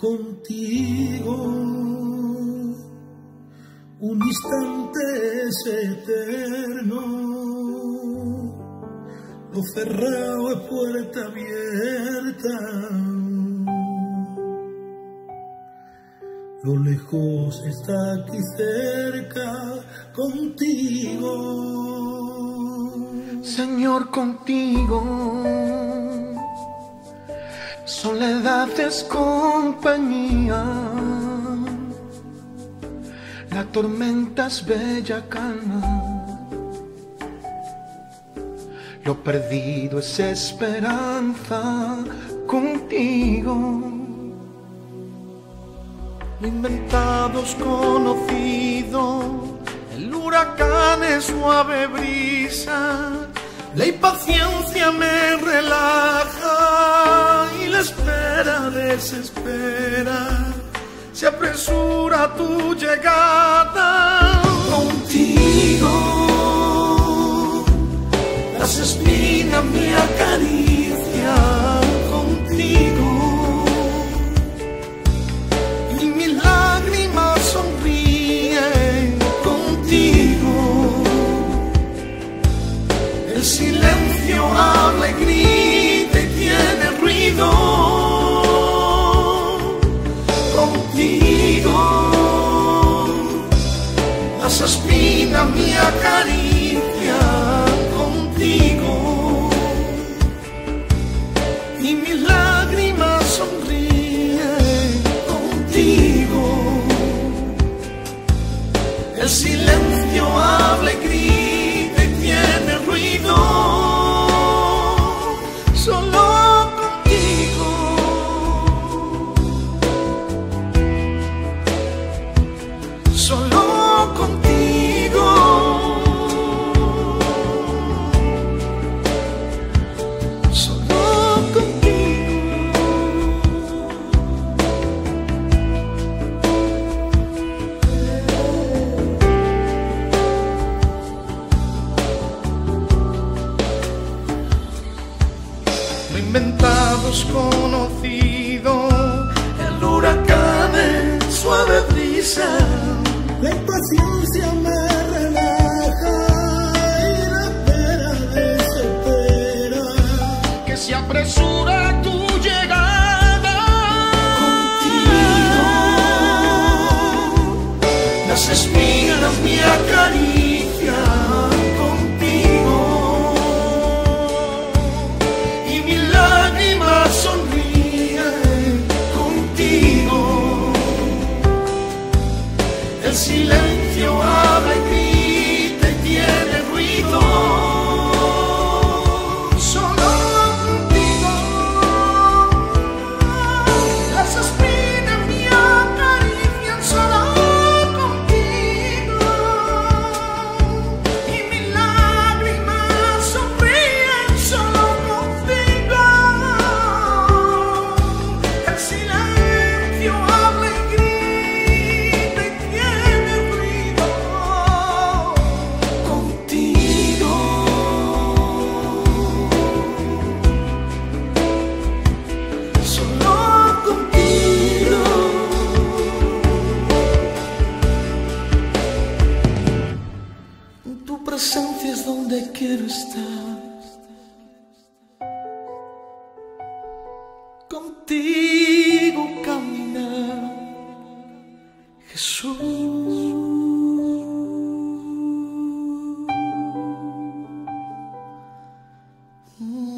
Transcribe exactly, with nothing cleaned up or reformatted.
contigo. Un instante es eterno, lo cerrado es puerta abierta, lo lejos está aquí cerca contigo. Señor, contigo soledad es compañía, la tormenta es bella calma, lo perdido es esperanza contigo. Lo inventado es conocido, el huracán es suave brisa, la impaciencia me relaja y la espera desespera, se apresura tu llegada. Contigo las espinas me acarician, contigo y mis lágrimas sonríen, contigo el silencio habla y grita y tiene ruido. Contigo las espinas me acarician, contigo y mis lágrimas sonríen, contigo el silencio habla y grita y tiene ruido. Solo contigo, solo contigo, solo contigo. Lo inventado es conocido, el huracán es suave brisa, La impaciencia me relaja y la espera desespera, que se apresura tu llegada. contigo las espinas me acarician, contigo y mis lágrimas sonríen, contigo el silencio habla y grita y tiene ruido. Solo contigo las espinas me acarician, solo contigo y mis lágrimas sonríen, solo contigo el silencio habla y grita y tiene ruido. Contigo solo contigo. Tu presencia es donde quiero estar, contigo caminar, Jesús. Mm.